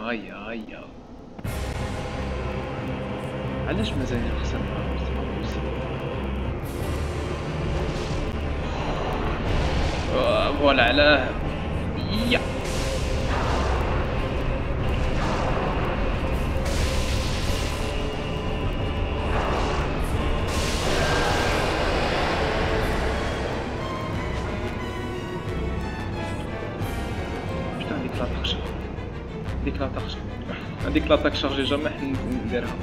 هيا هيا. علاش مازال نخسر معاهم؟ فوالا علاه. يا هذيك لاطاك شارجي جامي نديرها.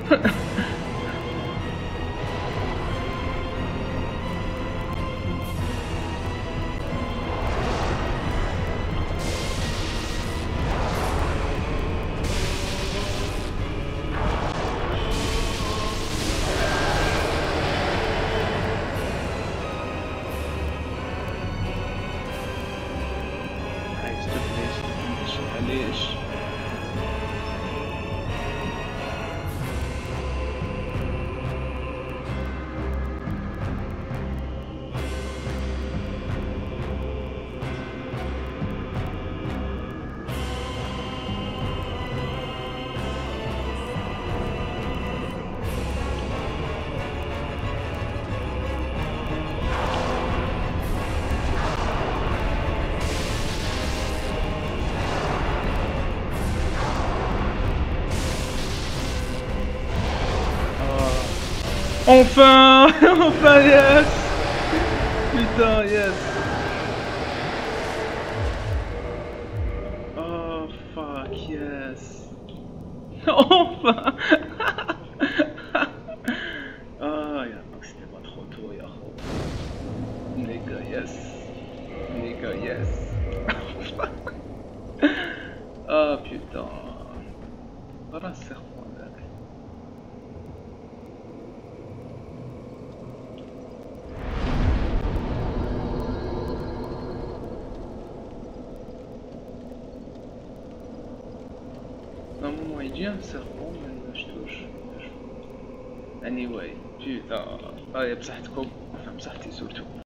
علاش enfin. Enfin, yes. Putain, yes. Oh fuck, yes. Enfin. Ah, c'était pas trop tôt, yahoo. Les gars, yes. Les gars, yes. Ah putain. Voilà, serpent là. Normalement il y a un serpent mais je touche. Anyway, putain. Ah, il y a بصحتكم. enfin بصحتي surtout.